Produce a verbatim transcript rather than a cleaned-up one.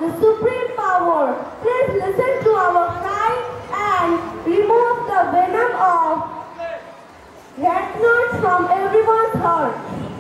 the supreme power. Please listen to our cry and remove the venom of rat knots from everyone's heart.